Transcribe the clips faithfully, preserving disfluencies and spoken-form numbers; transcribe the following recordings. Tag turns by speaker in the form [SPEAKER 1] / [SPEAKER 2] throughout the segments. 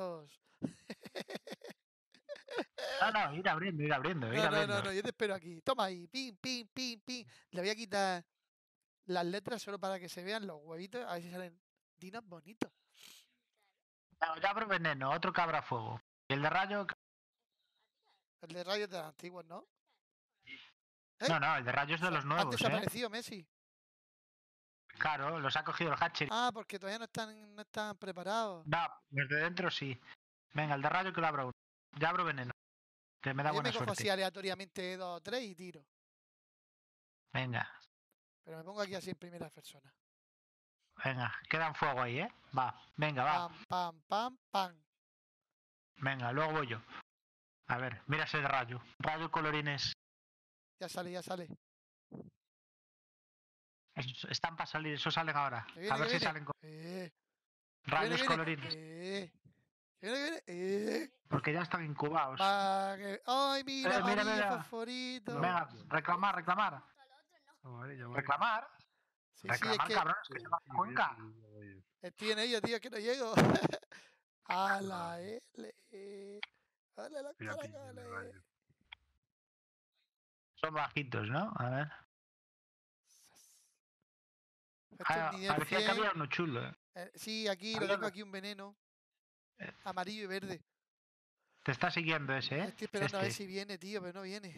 [SPEAKER 1] No, no, ir abriendo, ir abriendo, ir
[SPEAKER 2] No, no,
[SPEAKER 1] abriendo.
[SPEAKER 2] no, no, yo te espero aquí. Toma ahí, pin, pin, pin, pin. Le voy a quitar las letras solo para que se vean los huevitos, a ver si salen dinos bonitos.
[SPEAKER 1] No, ya abro veneno, otro cabra a fuego. Y el de rayo.
[SPEAKER 2] El de rayos de las antiguas, ¿no? ¿Eh?
[SPEAKER 1] No, no, el de rayo es de los
[SPEAKER 2] Han
[SPEAKER 1] nuevos, ¿eh?
[SPEAKER 2] desaparecido, Messi.
[SPEAKER 1] Claro, los ha cogido el Hatchery.
[SPEAKER 2] Ah, porque todavía no están, no están preparados.
[SPEAKER 1] No, los de dentro sí. Venga, el de rayo que lo abro uno. Ya abro veneno. Que me da
[SPEAKER 2] Yo
[SPEAKER 1] buena
[SPEAKER 2] me cojo
[SPEAKER 1] suerte.
[SPEAKER 2] así aleatoriamente dos o tres y tiro.
[SPEAKER 1] Venga,
[SPEAKER 2] Pero me pongo aquí así en primera persona.
[SPEAKER 1] venga, quedan fuego ahí, ¿eh? Va, venga, va.
[SPEAKER 2] Pam, pam, pam, pam.
[SPEAKER 1] Venga, luego voy yo. A ver, mira ese rayo. Rayo colorines.
[SPEAKER 2] Ya sale, ya sale.
[SPEAKER 1] Esos están para salir, esos salen ahora.
[SPEAKER 2] Que viene,
[SPEAKER 1] A ver
[SPEAKER 2] que
[SPEAKER 1] si
[SPEAKER 2] viene.
[SPEAKER 1] salen con
[SPEAKER 2] Eh, que
[SPEAKER 1] rayos
[SPEAKER 2] viene, que viene.
[SPEAKER 1] colorines.
[SPEAKER 2] Eh, que viene, que viene. Eh.
[SPEAKER 1] Porque ya están incubados.
[SPEAKER 2] Va, que... ¡Ay, mira,
[SPEAKER 1] Eh, mira,
[SPEAKER 2] amarillo,
[SPEAKER 1] mira.
[SPEAKER 2] fosforito!
[SPEAKER 1] Venga, reclamar, reclamar.
[SPEAKER 3] Amarillo,
[SPEAKER 1] Reclamar.
[SPEAKER 2] Sí, sí, es
[SPEAKER 1] Reclamar,
[SPEAKER 2] que
[SPEAKER 1] cabrones, que se va a Cuenca.
[SPEAKER 2] estoy en ello, tío, que no llego. A la L. Dale los
[SPEAKER 3] Mira, pillo,
[SPEAKER 2] caracoles.
[SPEAKER 3] rayo.
[SPEAKER 1] Son bajitos, ¿no? A ver.
[SPEAKER 2] Este
[SPEAKER 1] Ah,
[SPEAKER 2] es nivel
[SPEAKER 1] parecía que
[SPEAKER 2] cien.
[SPEAKER 1] había uno chulo. ¿eh?
[SPEAKER 2] Eh, sí, aquí lo
[SPEAKER 1] Había
[SPEAKER 2] tengo
[SPEAKER 1] uno-
[SPEAKER 2] aquí un veneno.
[SPEAKER 1] Eh.
[SPEAKER 2] Amarillo y verde.
[SPEAKER 1] Te está siguiendo ese, ¿eh?
[SPEAKER 2] Estoy esperando a ver
[SPEAKER 1] Este.
[SPEAKER 2] si viene, tío, pero no viene.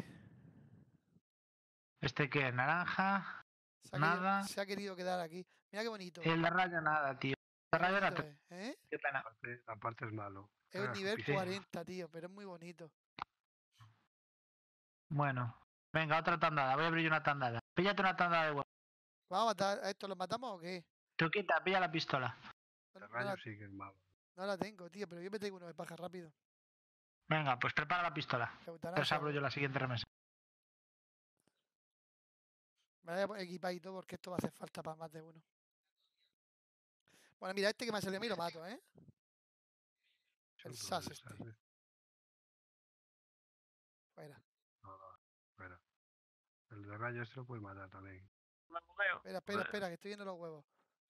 [SPEAKER 1] Este que es naranja.
[SPEAKER 2] Se ha, querido,
[SPEAKER 1] Nada.
[SPEAKER 2] se ha querido quedar aquí. Mira qué bonito.
[SPEAKER 1] El de rayo nada, tío. El de
[SPEAKER 2] Qué
[SPEAKER 1] rayo era.
[SPEAKER 2] bonito es, ¿eh?
[SPEAKER 1] Qué pena.
[SPEAKER 3] La parte, la parte es malo.
[SPEAKER 2] Es un
[SPEAKER 3] Haga su
[SPEAKER 2] nivel
[SPEAKER 3] piscina.
[SPEAKER 2] cuarenta, tío, pero es muy bonito.
[SPEAKER 1] Bueno. Venga, otra tandada. Voy a abrir una tandada. Píllate una tandada de huevo.
[SPEAKER 2] ¿Vamos a matar a estos? ¿Los matamos o qué?
[SPEAKER 1] Truquita, pilla la pistola.
[SPEAKER 2] No,
[SPEAKER 3] El
[SPEAKER 2] no
[SPEAKER 3] rayo
[SPEAKER 2] la,
[SPEAKER 3] sí que es malo.
[SPEAKER 2] no la tengo, tío, pero yo me tengo uno de paja rápido.
[SPEAKER 1] Venga, pues prepara la pistola.
[SPEAKER 2] Eutanasia,
[SPEAKER 1] Entonces abro
[SPEAKER 2] pues.
[SPEAKER 1] yo la siguiente remesa.
[SPEAKER 2] Me voy a equipar y todo porque esto va a hacer falta para más de uno. Bueno, mira, este que me ha salido a mí lo mato, ¿eh? El
[SPEAKER 3] Son
[SPEAKER 2] Sas
[SPEAKER 3] todos
[SPEAKER 2] este.
[SPEAKER 3] esas, ¿eh?
[SPEAKER 2] Fuera.
[SPEAKER 3] No, no, espera. El de rayo este lo puedes matar también.
[SPEAKER 2] Espera, espera, espera, que estoy viendo los huevos.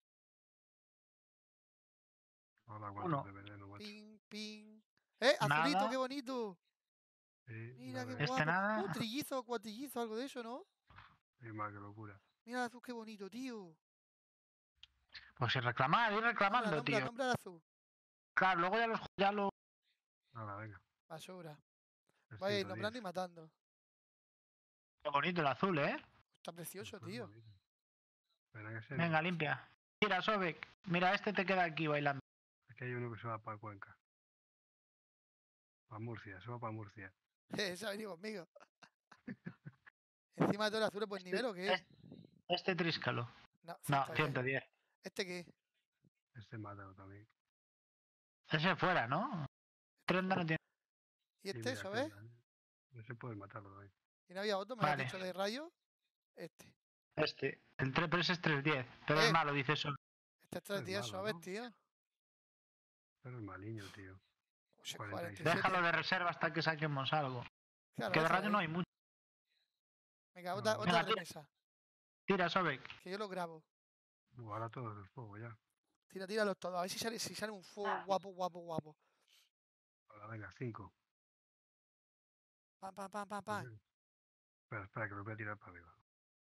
[SPEAKER 3] Hola,
[SPEAKER 1] Uno.
[SPEAKER 3] cuántos de veneno, macho.
[SPEAKER 2] Ping, ping. ¡Eh! ¡Azulito,
[SPEAKER 1] Nada.
[SPEAKER 2] qué bonito!
[SPEAKER 3] Sí,
[SPEAKER 2] Mira qué
[SPEAKER 3] nada,
[SPEAKER 2] guapo.
[SPEAKER 1] Este nada.
[SPEAKER 2] Un trillizo o cuatrillizo, algo de eso, ¿no?
[SPEAKER 3] es más que locura.
[SPEAKER 2] Mira el azul, qué bonito, tío.
[SPEAKER 1] Pues si reclamar, ir
[SPEAKER 2] Nombra,
[SPEAKER 1] reclamando,
[SPEAKER 2] nombra,
[SPEAKER 1] tío.
[SPEAKER 2] nombra el azul.
[SPEAKER 1] Claro, luego ya los ya lo.
[SPEAKER 3] Ahora, venga.
[SPEAKER 2] Basura.
[SPEAKER 3] Es
[SPEAKER 2] Voy a ir
[SPEAKER 3] ciento
[SPEAKER 2] nombrando y
[SPEAKER 3] diez.
[SPEAKER 2] matando.
[SPEAKER 1] Qué bonito el azul, ¿eh?
[SPEAKER 2] Está precioso,
[SPEAKER 3] Eso es
[SPEAKER 2] tío.
[SPEAKER 3] bonito. Espera que se
[SPEAKER 1] Venga,
[SPEAKER 3] ve.
[SPEAKER 1] limpia. Mira, Sobek. Mira, este te queda aquí bailando.
[SPEAKER 3] Aquí hay uno que se va para Cuenca. Para Murcia, se va para Murcia.
[SPEAKER 2] Se ha venido conmigo. Encima de todo el azul, pues nivel o qué?
[SPEAKER 1] Este, este tríscalo.
[SPEAKER 2] No,
[SPEAKER 1] No,
[SPEAKER 2] ciento diez.
[SPEAKER 1] ciento diez.
[SPEAKER 2] ¿Este qué?
[SPEAKER 3] Este mátalo también.
[SPEAKER 1] Ese fuera, ¿no? treinta no tiene.
[SPEAKER 2] ¿Y
[SPEAKER 3] Sí,
[SPEAKER 2] este,
[SPEAKER 3] mira,
[SPEAKER 2] eso,
[SPEAKER 3] que
[SPEAKER 2] ves?
[SPEAKER 3] no se puede matarlo también.
[SPEAKER 2] ¿Y no había otro? ¿Me lo has
[SPEAKER 1] Vale.
[SPEAKER 2] dicho de rayo? Este.
[SPEAKER 1] Este. El tres, pero ese es trescientos diez. Pero
[SPEAKER 2] Eh.
[SPEAKER 1] es malo, dice eso.
[SPEAKER 2] Este es
[SPEAKER 3] Es
[SPEAKER 2] tres diez,
[SPEAKER 3] malo,
[SPEAKER 2] suaves,
[SPEAKER 3] ¿no?
[SPEAKER 2] tío.
[SPEAKER 3] Pero es maliño, tío.
[SPEAKER 2] Uy,
[SPEAKER 3] cuarenta y
[SPEAKER 2] cuarenta y
[SPEAKER 3] siete.
[SPEAKER 2] siete.
[SPEAKER 1] Déjalo de reserva hasta que saquemos algo.
[SPEAKER 2] Claro,
[SPEAKER 1] Que de
[SPEAKER 2] eso
[SPEAKER 1] rayo no
[SPEAKER 2] es.
[SPEAKER 1] hay mucho.
[SPEAKER 2] Venga, otra,
[SPEAKER 3] No,
[SPEAKER 2] otra
[SPEAKER 1] Venga, tira.
[SPEAKER 2] remesa.
[SPEAKER 1] Tira, Sobek.
[SPEAKER 2] Que yo lo grabo.
[SPEAKER 3] Uh, ahora todo el fuego ya.
[SPEAKER 2] Tira, tíralos todos. A ver si sale, si sale un fuego guapo, guapo, guapo.
[SPEAKER 3] Ahora, venga, cinco.
[SPEAKER 2] Pam, pam, pam, pam, pam.
[SPEAKER 3] Espera, espera, que lo voy a tirar para arriba.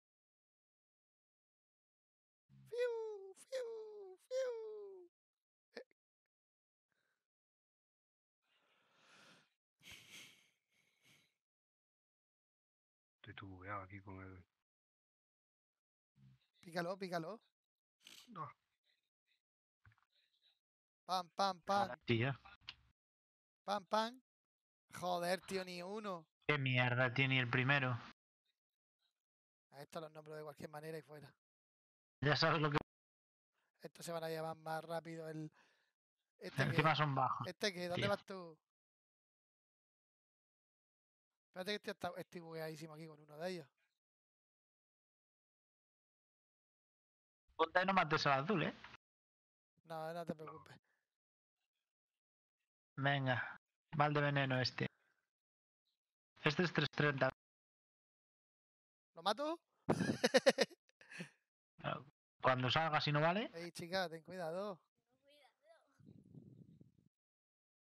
[SPEAKER 2] Fiu, fiu, fiu. Eh.
[SPEAKER 3] Estoy todo bugueado aquí con el.
[SPEAKER 2] Pícalo, pícalo.
[SPEAKER 3] No.
[SPEAKER 2] Pam, pam, pam.
[SPEAKER 1] Tío.
[SPEAKER 2] Pam, pam. Joder, tío, ni uno.
[SPEAKER 1] Qué mierda tiene el primero.
[SPEAKER 2] A esto los nombro de cualquier manera y fuera.
[SPEAKER 1] Ya sabes lo que.
[SPEAKER 2] Estos se van a llevar más rápido el. ¿Este
[SPEAKER 1] Encima
[SPEAKER 2] qué?
[SPEAKER 1] son bajos.
[SPEAKER 2] ¿Este qué? ¿Dónde
[SPEAKER 1] tío.
[SPEAKER 2] vas tú? Espérate que estoy, hasta- estoy bugueadísimo aquí con uno de ellos.
[SPEAKER 1] Ponte y no mates al azul, ¿eh?
[SPEAKER 2] No, no te preocupes.
[SPEAKER 1] Venga. Mal de veneno este. Este es trescientos treinta.
[SPEAKER 2] ¿Lo mato?
[SPEAKER 1] Cuando salga, si no vale.
[SPEAKER 2] Ey, chica, ten cuidado.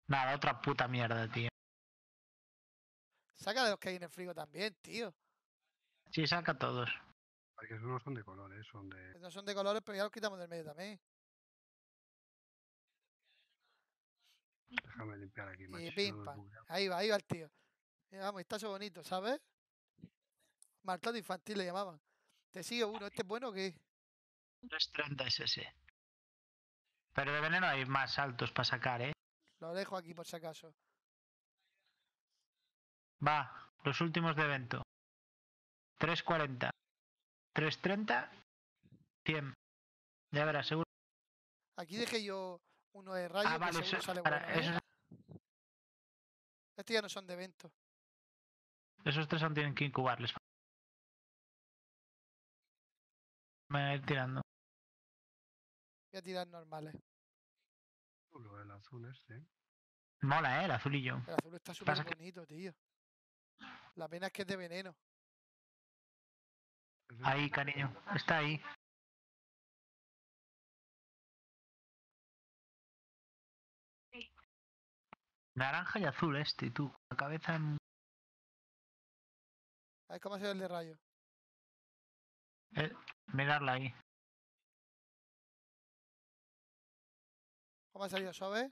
[SPEAKER 1] Nada, otra puta mierda, tío.
[SPEAKER 2] Saca de los que hay en el frigo también, tío.
[SPEAKER 1] Sí, saca todos.
[SPEAKER 3] Porque esos no son de colores, son de.
[SPEAKER 2] No son de colores, pero ya los quitamos del medio también.
[SPEAKER 3] Déjame limpiar aquí, macho.
[SPEAKER 2] Y
[SPEAKER 3] si
[SPEAKER 2] pim,
[SPEAKER 3] no me
[SPEAKER 2] pam.
[SPEAKER 3] bugueo.
[SPEAKER 2] Ahí va, ahí va el tío. Mira, vamos, está eso bonito, ¿sabes? Maltrato infantil le llamaban. Te sigue uno, ¿este es bueno o qué?
[SPEAKER 1] tres treinta es ese. Pero de veneno hay más altos para sacar, ¿eh?
[SPEAKER 2] Lo dejo aquí por si acaso.
[SPEAKER 1] Va, los últimos de evento. tres cuarenta. tres treinta. cien. Ya verás, seguro.
[SPEAKER 2] Aquí dejé yo uno de rayo
[SPEAKER 1] Ah,
[SPEAKER 2] que
[SPEAKER 1] vale,
[SPEAKER 2] seguro
[SPEAKER 1] eso,
[SPEAKER 2] sale
[SPEAKER 1] para-
[SPEAKER 2] bueno, ¿eh?
[SPEAKER 1] esos,
[SPEAKER 2] Estos ya no son de evento.
[SPEAKER 1] esos tres aún tienen que incubarles. Me voy a ir tirando.
[SPEAKER 2] Voy a tirar normales.
[SPEAKER 3] Chulo, el azul este.
[SPEAKER 1] Mola, ¿eh? El azulillo.
[SPEAKER 2] El azul está súper
[SPEAKER 1] Pasa que-
[SPEAKER 2] bonito, tío. La pena es que es de veneno.
[SPEAKER 3] Ese-
[SPEAKER 1] Ahí, cariño. Está ahí. Naranja y azul este, tú. La cabeza en...
[SPEAKER 2] A ver cómo se ve el de rayo.
[SPEAKER 1] eh, mirarla ahí.
[SPEAKER 2] ¿Cómo ha salido, sabes?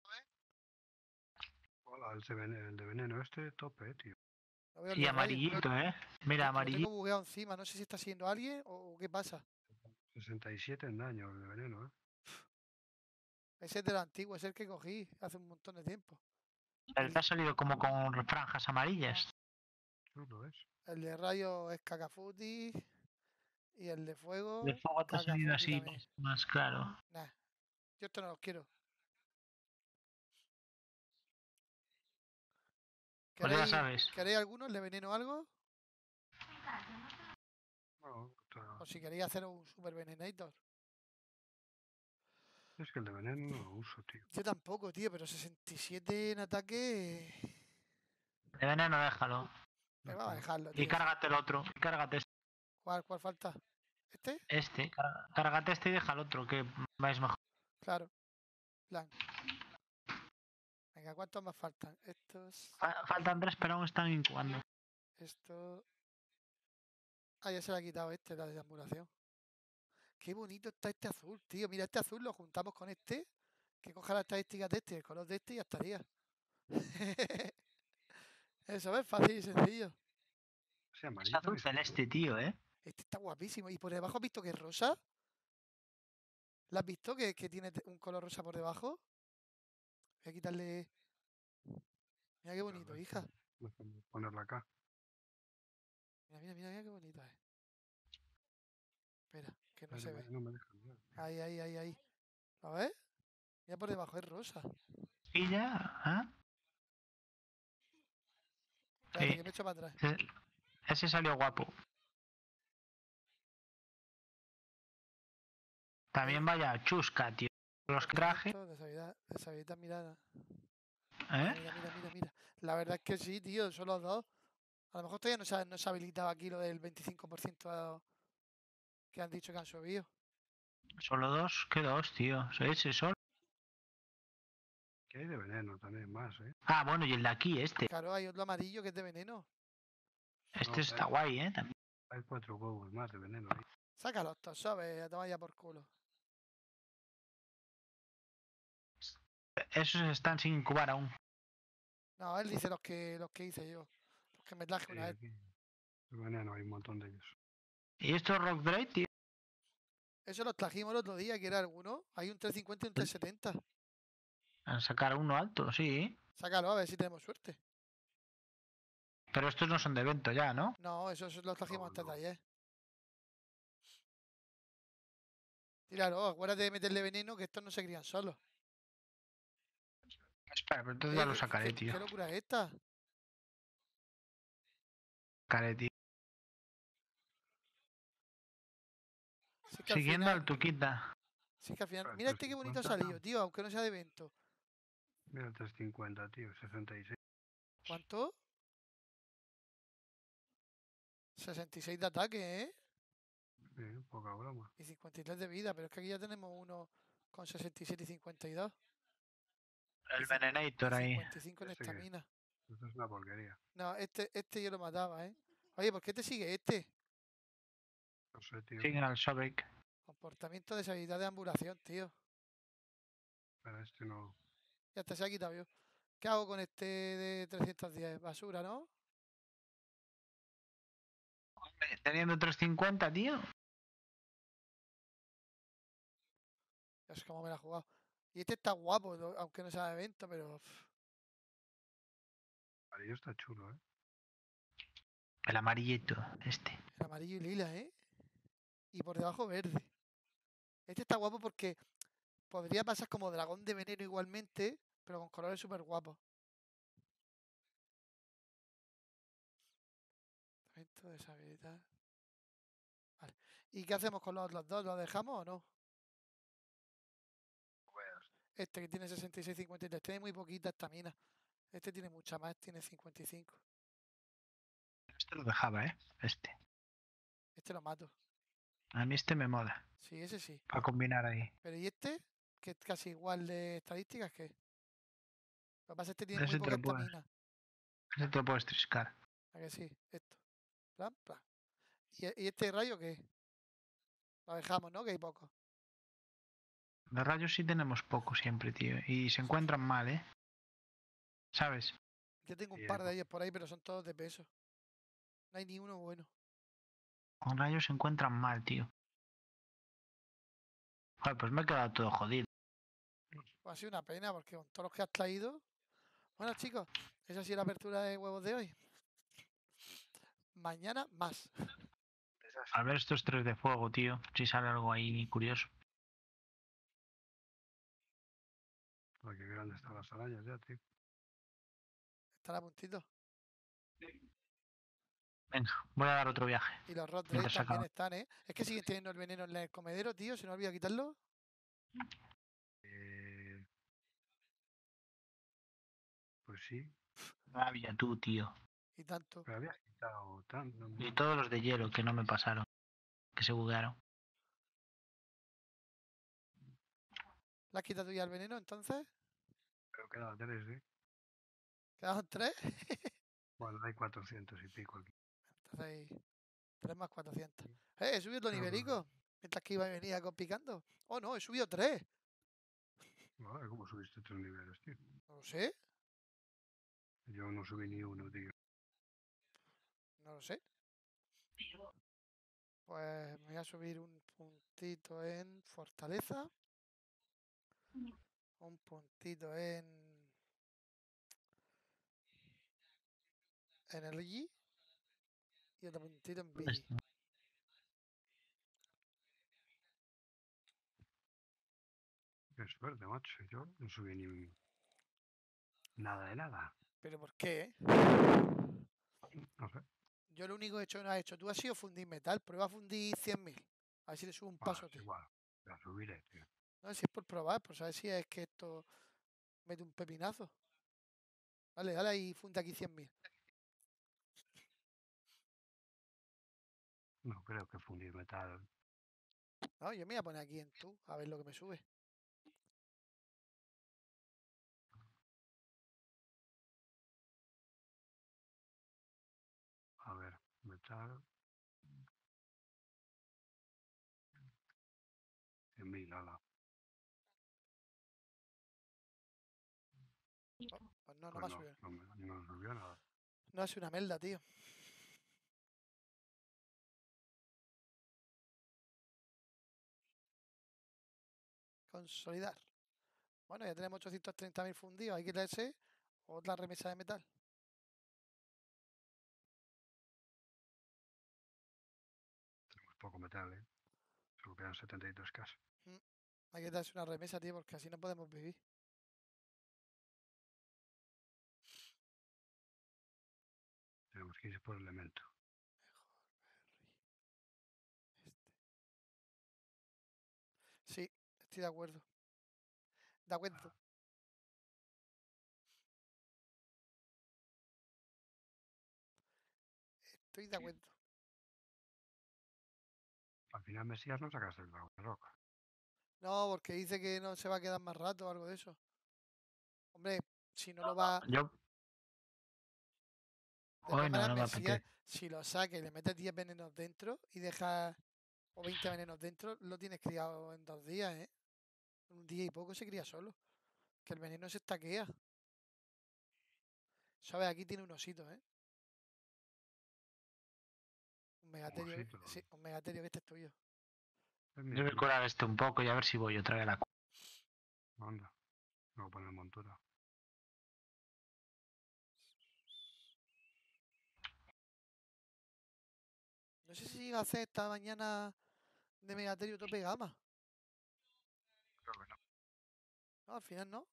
[SPEAKER 3] Hola, el de veneno, el de veneno este, tope, tío.
[SPEAKER 2] No veo el
[SPEAKER 1] Y
[SPEAKER 2] de rayo.
[SPEAKER 1] amarillito, ¿eh?
[SPEAKER 2] Es
[SPEAKER 1] Mira,
[SPEAKER 2] que lo
[SPEAKER 1] amarillito.
[SPEAKER 2] tengo bugueado encima. No sé si está siguiendo a alguien o qué pasa.
[SPEAKER 3] sesenta y siete en daño el de veneno, ¿eh?
[SPEAKER 2] Ese es de lo antiguo, es el que cogí hace un montón de tiempo.
[SPEAKER 1] El que ha salido como con franjas amarillas.
[SPEAKER 3] Chulo es.
[SPEAKER 2] El de rayo es Cacafuti. Y el de fuego.
[SPEAKER 1] De fuego te ha salido
[SPEAKER 2] Cacafuti
[SPEAKER 1] así,
[SPEAKER 2] también.
[SPEAKER 1] más, más claro.
[SPEAKER 2] Nah. Yo esto no los quiero.
[SPEAKER 1] Pues ya
[SPEAKER 2] ¿Queréis,
[SPEAKER 1] sabes.
[SPEAKER 2] ¿Queréis alguno? ¿Le veneno algo?
[SPEAKER 3] No, otra-
[SPEAKER 2] O si queréis hacer un super venenator.
[SPEAKER 3] Es que el de veneno no lo uso, tío.
[SPEAKER 2] Yo tampoco, tío, pero sesenta y siete en ataque.
[SPEAKER 1] De veneno déjalo.
[SPEAKER 2] Me va a dejarlo, tío.
[SPEAKER 1] Y cárgate el otro. Y cárgate este.
[SPEAKER 2] ¿Cuál, cuál falta? ¿Este?
[SPEAKER 1] Este. Cárga- Cárgate este y deja el otro, que vais mejor.
[SPEAKER 2] Claro. Plan. Venga, ¿cuántos más faltan? Estos.
[SPEAKER 1] Fa- Faltan tres, pero aún están incubando.
[SPEAKER 2] Esto. Ah, ya se le ha quitado este, la deambulación. Qué bonito está este azul, tío. Mira, este azul lo juntamos con este. Que coja las estadísticas de este, el color de este y ya estaría. Eso es fácil y sencillo.
[SPEAKER 3] Ese
[SPEAKER 1] Es
[SPEAKER 3] amarillo.
[SPEAKER 1] azul
[SPEAKER 3] es-
[SPEAKER 1] celeste, tío, ¿eh?
[SPEAKER 2] Este está guapísimo. ¿Y por debajo has visto que es rosa? ¿La has visto que, que tiene te- un color rosa por debajo? Voy a quitarle. Mira qué bonito,
[SPEAKER 3] ver,
[SPEAKER 2] hija.
[SPEAKER 3] Déjame ponerla acá.
[SPEAKER 2] Mira, mira, mira, mira qué bonita es. Espera, que no
[SPEAKER 3] Ay,
[SPEAKER 2] se
[SPEAKER 3] no,
[SPEAKER 2] ve.
[SPEAKER 3] me, no me deja mirar, tío.
[SPEAKER 2] Ahí, ahí, ahí, ahí. ¿Lo ves? Mira por debajo, es rosa.
[SPEAKER 1] Y ya, ¿ah?
[SPEAKER 2] Espérate,
[SPEAKER 1] Sí.
[SPEAKER 2] que me echo para atrás.
[SPEAKER 1] Ese, ese salió guapo. También vaya chusca, tío. Los que traje,
[SPEAKER 2] Esto, deshabilidad, deshabilidad mirada.
[SPEAKER 1] ¿eh?
[SPEAKER 2] Mira, mira, mira, mira. La verdad es que sí, tío, son los dos. A lo mejor todavía no se, ha- no se ha habilitado aquí lo del veinticinco por ciento que han dicho que han subido.
[SPEAKER 1] Solo dos, ¿qué dos, tío? Ese solo.
[SPEAKER 3] Que hay de veneno también más, ¿eh?
[SPEAKER 1] Ah, bueno, y el de aquí, este.
[SPEAKER 2] Claro, hay otro amarillo que es de veneno.
[SPEAKER 1] Este
[SPEAKER 3] No,
[SPEAKER 1] está
[SPEAKER 3] hay-
[SPEAKER 1] guay, ¿eh? También.
[SPEAKER 3] Hay cuatro huevos más de veneno ahí.
[SPEAKER 2] Sácalo estos, ¿sabes? A tomar ya por culo.
[SPEAKER 1] Esos están sin incubar aún.
[SPEAKER 2] No, él dice los que los que hice yo. Los que me traje
[SPEAKER 3] Sí,
[SPEAKER 2] una vez.
[SPEAKER 3] aquí. De veneno hay un montón de ellos.
[SPEAKER 1] Y estos Rock Drake, tío.
[SPEAKER 2] Eso los trajimos el otro día, que era alguno. Hay un trescientos cincuenta y un trescientos setenta.
[SPEAKER 1] A sacar uno alto, sí.
[SPEAKER 2] Sácalo a ver si tenemos suerte.
[SPEAKER 1] Pero estos no son de evento ya, ¿no?
[SPEAKER 2] No, esos los trajimos
[SPEAKER 3] No,
[SPEAKER 2] antes
[SPEAKER 3] no.
[SPEAKER 2] de ayer. Tíralo, acuérdate de meterle veneno, que estos no se crían solos.
[SPEAKER 1] Espera, pero entonces
[SPEAKER 2] Eh,
[SPEAKER 1] ya lo
[SPEAKER 2] ¿qué-
[SPEAKER 1] sacaré,
[SPEAKER 2] qué,
[SPEAKER 1] tío.
[SPEAKER 2] ¿Qué locura es esta?
[SPEAKER 1] Sacaré, tío.
[SPEAKER 2] Si es que al
[SPEAKER 1] Siguiendo
[SPEAKER 2] final,
[SPEAKER 1] al Tuquita.
[SPEAKER 2] si es que al final.
[SPEAKER 3] Espera,
[SPEAKER 2] Mira este qué bonito ha
[SPEAKER 3] trescientos cincuenta.
[SPEAKER 2] salido, tío, aunque no sea de evento.
[SPEAKER 3] Mira el trescientos cincuenta, tío. sesenta y seis.
[SPEAKER 2] ¿Cuánto? sesenta y seis de ataque, ¿eh?
[SPEAKER 3] Sí, poca broma.
[SPEAKER 2] Y cincuenta y tres de vida, pero es que aquí ya tenemos uno con sesenta y siete y cincuenta y dos.
[SPEAKER 1] El
[SPEAKER 2] Y cin-
[SPEAKER 1] Venenator
[SPEAKER 2] y
[SPEAKER 1] ahí.
[SPEAKER 2] cincuenta y cinco en
[SPEAKER 3] ¿Este qué?
[SPEAKER 2] estamina.
[SPEAKER 3] Esto es una porquería.
[SPEAKER 2] No, este, este yo lo mataba, ¿eh? Oye, ¿por qué te sigue este?
[SPEAKER 3] No sé, tío.
[SPEAKER 1] Siguen al Sobek.
[SPEAKER 2] Comportamiento de deshabilidad de ambulación, tío.
[SPEAKER 3] Pero este no.
[SPEAKER 2] Ya está, se ha quitado yo. ¿Qué hago con este de trescientos diez? Basura, ¿no?
[SPEAKER 1] Hombre, teniendo trescientos cincuenta, tío.
[SPEAKER 2] Es como me la he jugado. Y este está guapo, lo- aunque no sea de evento, pero... pff,
[SPEAKER 3] Amarillo está chulo, ¿eh?
[SPEAKER 1] El amarillito, este.
[SPEAKER 2] el amarillo y lila, ¿eh? Y por debajo verde. Este está guapo porque podría pasar como dragón de veneno igualmente, pero con colores súper guapos. Esto deshabilitar. Vale. ¿Y qué hacemos con los otros dos? ¿Los dejamos o no? Este que tiene sesenta y seis cincuenta y tres tiene muy poquita estamina. Este tiene mucha más, tiene cincuenta y cinco.
[SPEAKER 1] Este lo dejaba, ¿eh? Este.
[SPEAKER 2] Este lo mato.
[SPEAKER 1] A mí este me mola.
[SPEAKER 2] Sí, ese sí.
[SPEAKER 1] Para combinar ahí.
[SPEAKER 2] Pero ¿y este? Que es casi igual de estadísticas que... Lo que pasa es que este tiene muy
[SPEAKER 1] Ese te
[SPEAKER 2] poca
[SPEAKER 1] lo puedes.
[SPEAKER 2] estamina.
[SPEAKER 1] Ese te lo puedes triscar.
[SPEAKER 2] ¿A que sí? Esto. Plan, plan. ¿Y, y este rayo qué? Lo dejamos, ¿no? Que hay poco.
[SPEAKER 1] De rayos sí tenemos poco siempre, tío. Y se encuentran mal, ¿eh? ¿Sabes?
[SPEAKER 2] Yo tengo un
[SPEAKER 3] Sí,
[SPEAKER 2] par
[SPEAKER 3] hay
[SPEAKER 2] de ellos por ahí, pero son todos de peso. No hay ni uno bueno.
[SPEAKER 1] Con rayos se encuentran mal, tío. Joder, pues me he quedado todo jodido.
[SPEAKER 2] Pues ha sido una pena porque con todos los que has traído. Bueno, chicos, esa ha sido la apertura de huevos de hoy. Mañana más.
[SPEAKER 1] A ver estos tres de fuego, tío. Si sale algo ahí curioso.
[SPEAKER 3] Ay, qué grande están las arañas ya, tío.
[SPEAKER 2] Están a puntito.
[SPEAKER 1] Venga, voy a dar otro viaje.
[SPEAKER 2] Y los Rod Drake
[SPEAKER 1] Mientras se
[SPEAKER 2] también
[SPEAKER 1] acaba.
[SPEAKER 2] están, ¿eh? Es que siguen teniendo el veneno en el comedero, tío. Se me olvida quitarlo.
[SPEAKER 3] Eh, pues sí.
[SPEAKER 1] Rabia tú, tío.
[SPEAKER 2] Y tanto.
[SPEAKER 3] Pero habías quitado tanto.
[SPEAKER 1] Y todos los de hielo que no me pasaron. Que se buguearon.
[SPEAKER 2] ¿Le has quitado tú ya el veneno entonces?
[SPEAKER 3] Pero queda tres, ¿eh?
[SPEAKER 2] ¿Quedaban tres?
[SPEAKER 3] Bueno, hay cuatrocientos y pico aquí.
[SPEAKER 2] Entonces hay tres más cuatrocientos. Eh, he subido los
[SPEAKER 3] Creo que-
[SPEAKER 2] nivelico. Mientras que iba y venía con picando. Oh, no, he subido tres.
[SPEAKER 3] Joder, ¿cómo subiste tres niveles, tío?
[SPEAKER 2] No lo sé.
[SPEAKER 3] Yo no subí ni uno, tío.
[SPEAKER 2] No lo sé. Pues me voy a subir un puntito en fortaleza. Un puntito en energy. Y otro puntito en
[SPEAKER 1] ¿Dónde
[SPEAKER 2] Vigi.
[SPEAKER 1] está?
[SPEAKER 3] Qué suerte, macho. Yo no subí ni nada de nada.
[SPEAKER 2] ¿Pero por qué?
[SPEAKER 3] No sé.
[SPEAKER 2] Yo lo único que he hecho no has hecho. Tú has sido fundir metal. Prueba a fundir cien mil. A ver si le subo un
[SPEAKER 3] Bueno,
[SPEAKER 2] paso,
[SPEAKER 3] es
[SPEAKER 2] tío.
[SPEAKER 3] igual. La subiré, tío.
[SPEAKER 2] No sé si es por probar, por saber si es que esto mete un pepinazo. Dale, dale ahí, funde aquí cien mil.
[SPEAKER 3] No creo que fundir metal.
[SPEAKER 2] No, yo me voy a poner aquí en tú, a ver lo que me sube.
[SPEAKER 3] A ver, metal. cien mil, ala.
[SPEAKER 2] Pues no, no
[SPEAKER 3] Pues
[SPEAKER 2] me ha
[SPEAKER 3] no,
[SPEAKER 2] subido.
[SPEAKER 3] no, me, no subió nada.
[SPEAKER 2] No ha sido una melda, tío. Consolidar. Bueno, ya tenemos ochocientos treinta mil fundidos. Hay que darse otra remesa de metal.
[SPEAKER 3] Tenemos poco metal, ¿eh? Solo quedan setenta y tres K.
[SPEAKER 2] Mm, Hay que darse una remesa, tío, porque así no podemos vivir.
[SPEAKER 3] Tenemos que ir por elemento.
[SPEAKER 2] Este. Sí, estoy de acuerdo. De acuerdo. Estoy de acuerdo.
[SPEAKER 3] Al final Mesías no sacaste el dragón de roca.
[SPEAKER 2] No, porque dice que no se va a quedar más rato o algo de eso. Hombre, si no lo va...
[SPEAKER 1] Yo.
[SPEAKER 2] De todas
[SPEAKER 1] Hoy no,
[SPEAKER 2] maneras,
[SPEAKER 1] no me
[SPEAKER 2] Mesías,
[SPEAKER 1] apetece.
[SPEAKER 2] si lo saques y le metes diez venenos dentro y dejas... O veinte venenos dentro, lo tienes criado en dos días, ¿eh? Un día y poco se cría solo. Que el veneno se estaquea. ¿Sabes? Aquí tiene un osito, ¿eh? Un megaterio.
[SPEAKER 3] osito.
[SPEAKER 2] Sí, un megaterio que este es tuyo.
[SPEAKER 3] Es mío,
[SPEAKER 1] Yo voy a
[SPEAKER 3] tío.
[SPEAKER 1] curar este un poco y a ver si voy otra vez a la cu-
[SPEAKER 3] Anda. Me voy a poner montura.
[SPEAKER 2] No sé si llega a hacer esta mañana de megaterio tope gama.
[SPEAKER 3] Creo que no.
[SPEAKER 2] No, al final no.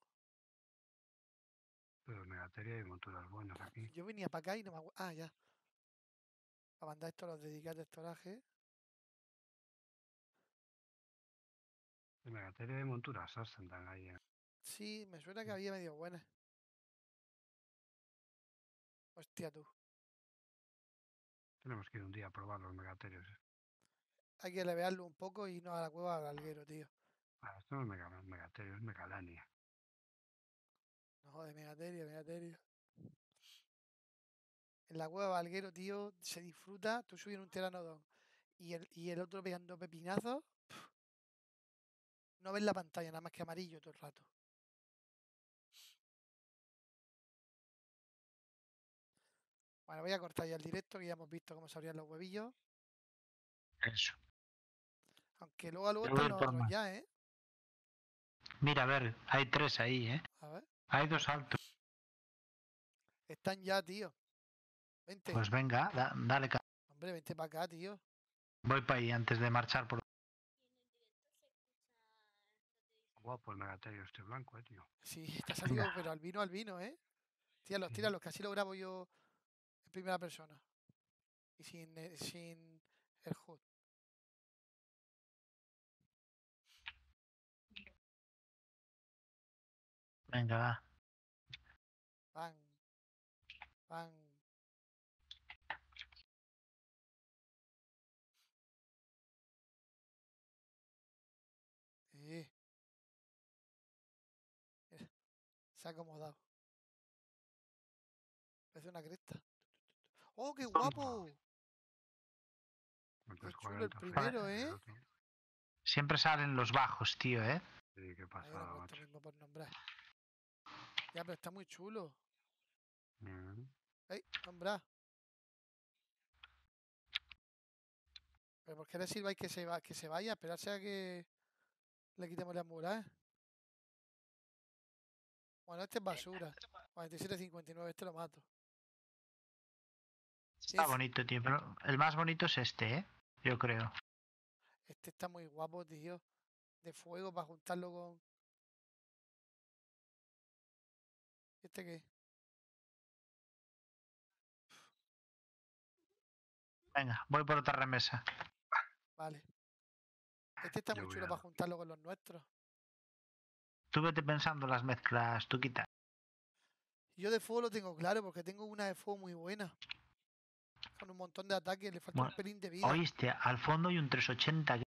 [SPEAKER 3] Pero megateria y monturas buenas aquí.
[SPEAKER 2] Yo venía para acá y no me acuerdo. Ah, ya. Para mandar esto a los dedicados de estoraje.
[SPEAKER 3] De megateria y monturas Ascendan ahí. En...
[SPEAKER 2] Sí, me suena que había medio buenas. Hostia, tú.
[SPEAKER 3] Tenemos que ir un día a probar los megaterios.
[SPEAKER 2] Hay que levearlo un poco y no a la cueva al alguero, tío.
[SPEAKER 3] Ah, esto no es mega, megaterio, es megalania.
[SPEAKER 2] No joder, megaterio, megaterio. En la cueva Valguero, tío, se disfruta. Tú subes un teranodón y el, y el otro pegando pepinazos. pf, No ves la pantalla, nada más que amarillo todo el rato. Bueno, voy a cortar ya el directo, que ya hemos visto cómo se abrían los huevillos.
[SPEAKER 1] Eso.
[SPEAKER 2] Aunque luego luego
[SPEAKER 1] Yo voy a
[SPEAKER 2] están
[SPEAKER 1] ir
[SPEAKER 2] los
[SPEAKER 1] por
[SPEAKER 2] otros
[SPEAKER 1] más.
[SPEAKER 2] ya, ¿eh?
[SPEAKER 1] Mira, a ver, hay tres ahí, ¿eh?
[SPEAKER 2] A ver.
[SPEAKER 1] Hay dos altos.
[SPEAKER 2] Están ya, tío. Vente.
[SPEAKER 1] Pues venga, da- dale. ca-
[SPEAKER 2] Hombre, vente para acá, tío.
[SPEAKER 1] Voy para ahí antes de marchar por.
[SPEAKER 3] Guapo el megaterio este blanco, eh, tío.
[SPEAKER 2] Sí, te ha salido,
[SPEAKER 1] Venga.
[SPEAKER 2] pero al vino, al vino, ¿eh? Tíralos,
[SPEAKER 3] Ujú.
[SPEAKER 2] tíralos, que así lo grabo yo en primera persona. Y sin, eh, sin el H U D.
[SPEAKER 1] Venga, va.
[SPEAKER 2] Van, van. Eh, mira, se ha acomodado. Parece una cresta. ¡Oh, qué guapo! Qué chulo el
[SPEAKER 3] cuarenta
[SPEAKER 2] primero,
[SPEAKER 3] el
[SPEAKER 2] ¿eh?
[SPEAKER 3] otro.
[SPEAKER 1] Siempre salen los bajos, tío, ¿eh?
[SPEAKER 3] Sí, qué
[SPEAKER 2] Ahí
[SPEAKER 3] pasada,
[SPEAKER 2] lo puesto
[SPEAKER 3] macho.
[SPEAKER 2] mismo por nombrar. Ya, pero está muy chulo.
[SPEAKER 3] Ujú.
[SPEAKER 2] ¡Ey, nombrar! ¿Pero por qué le sirváis que se, va, que se vaya? Esperarse a que le quitemos las muras. Bueno, este es basura. cuarenta y siete cincuenta y nueve, este lo mato.
[SPEAKER 1] Está
[SPEAKER 2] Es-
[SPEAKER 1] bonito, tío. Pero el más bonito es este, ¿eh? Yo creo.
[SPEAKER 2] Este está muy guapo, tío. De fuego para juntarlo con... ¿Este qué?
[SPEAKER 1] Venga, voy por otra remesa.
[SPEAKER 2] Vale. Este está
[SPEAKER 3] Yo
[SPEAKER 2] muy
[SPEAKER 3] voy
[SPEAKER 2] chulo
[SPEAKER 3] a...
[SPEAKER 2] para juntarlo con los nuestros.
[SPEAKER 1] Tú vete pensando las mezclas, tú quita.
[SPEAKER 2] Yo de fuego lo tengo claro porque tengo una de fuego muy buena. Con un montón de ataques, le falta un
[SPEAKER 1] Bueno,
[SPEAKER 2] pelín de vida.
[SPEAKER 1] oíste, al fondo hay un trescientos ochenta. que-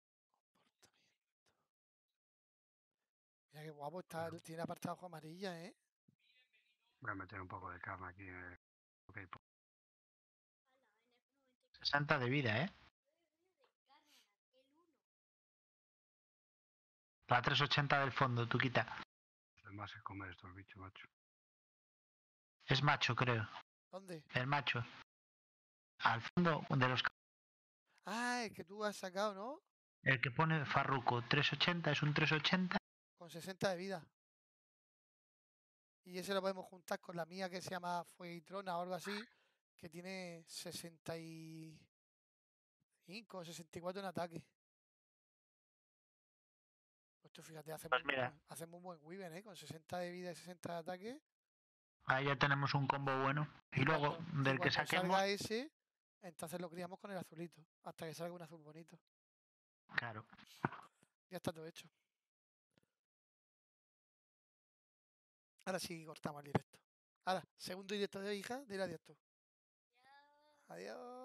[SPEAKER 2] Mira qué guapo está,
[SPEAKER 3] Bueno,
[SPEAKER 2] tiene apartado ojo amarilla, ¿eh?
[SPEAKER 3] voy a meter un poco de carne aquí. Eh. Ok, po-
[SPEAKER 1] sesenta de vida, ¿eh? La trescientos ochenta del fondo, tú quita.
[SPEAKER 3] el más es comer estos bichos, macho.
[SPEAKER 1] Es macho, creo.
[SPEAKER 2] ¿Dónde?
[SPEAKER 1] El macho. Al fondo de los...
[SPEAKER 2] Ah, es que tú has sacado, ¿no?
[SPEAKER 1] El que pone Farruko trescientos ochenta es un trescientos ochenta.
[SPEAKER 2] Con sesenta de vida. Y ese lo podemos juntar con la mía que se llama Fueguitrona o algo así, que tiene sesenta y cinco o sesenta y cuatro en ataque. Pues tú fíjate, hace
[SPEAKER 1] Pues
[SPEAKER 2] muy
[SPEAKER 1] mira,
[SPEAKER 2] buen, hace muy buen Wyvern, ¿eh? Con sesenta de vida y sesenta de ataque.
[SPEAKER 1] ahí ya tenemos un combo bueno.
[SPEAKER 2] Y,
[SPEAKER 1] Y luego,
[SPEAKER 2] cuando, y
[SPEAKER 1] del que
[SPEAKER 2] cuando
[SPEAKER 1] saquemos...
[SPEAKER 2] salga ese, entonces lo criamos con el azulito. Hasta que salga un azul bonito.
[SPEAKER 1] Claro.
[SPEAKER 2] Ya está todo hecho. Ahora sí cortamos el directo. Ahora, segundo directo de hoy, hija, dile adiós tú. Adiós.